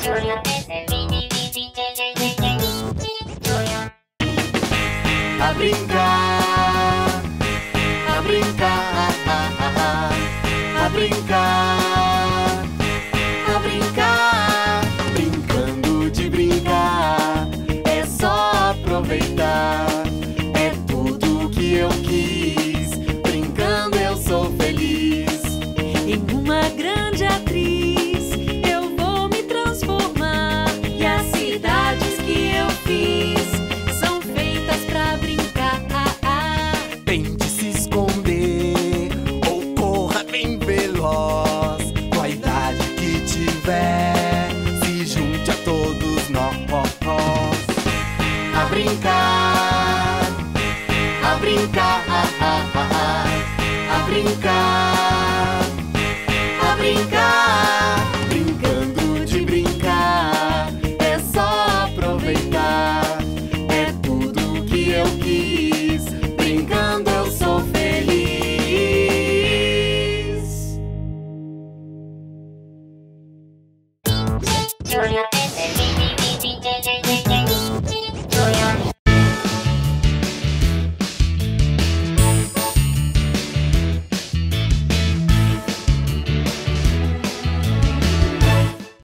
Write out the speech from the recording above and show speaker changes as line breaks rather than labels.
A brincar, a brincar, a brincar, a brincar, brincando de brincar, é só aproveitar, é tudo que eu quis, brincando eu sou feliz.
Em uma grande atriz eu vou me transformar, e as cidades que eu fiz são feitas pra brincar.
Tente se esconder ou corra bem veloz, com a idade que tiver, se junte a todos nós. A brincar, a brincar, a brincar, a brincar, brincando de brincar, é só aproveitar, é tudo que eu quis, brincando eu sou feliz.
Junior